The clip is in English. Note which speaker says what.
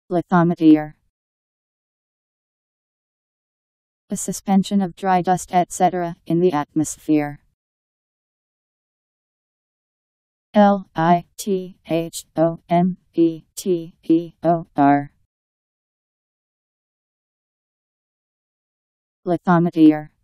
Speaker 1: Lithometeor. A suspension of dry dust etc. in the atmosphere. Lithometeor. Lithometeor.